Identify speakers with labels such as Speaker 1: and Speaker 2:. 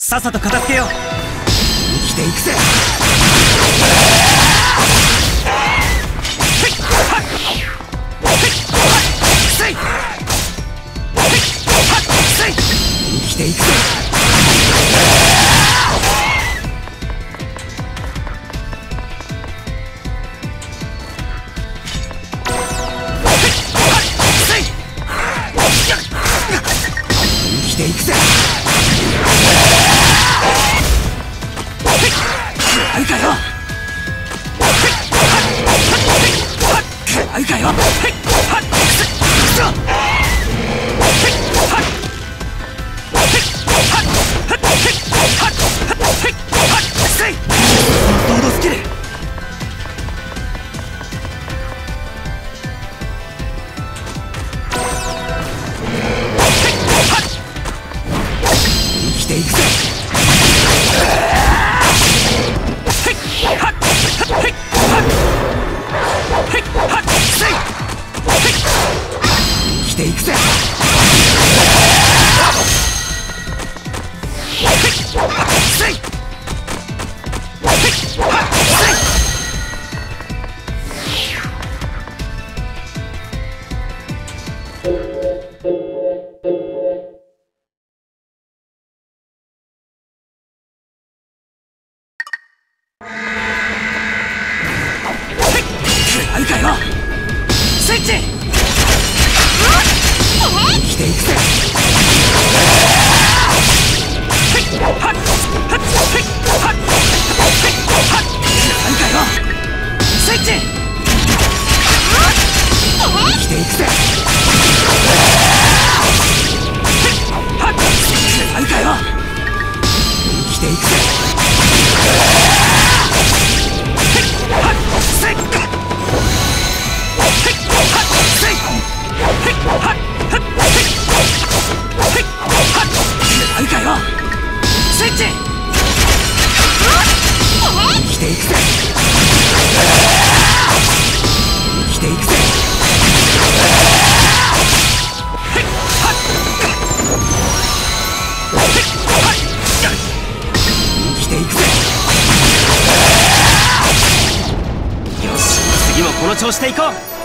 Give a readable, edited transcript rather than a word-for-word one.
Speaker 1: さっさと片付けよう。生きていくぜ。生きていくぜ。生きていくぜ。あいかよ。あいかよ。ロードスキル。生きていくぜ。生きていくぜ。あるかよ。スイッチ。生きていくぜ。あるかよ。スイッチ。生きていくぜ。あるかよ。生きていくぜ。あるかよ。スイッチ。生きていくぜ。生きていくぜ。生きていくぜ。よし、次もこの調子でいこう。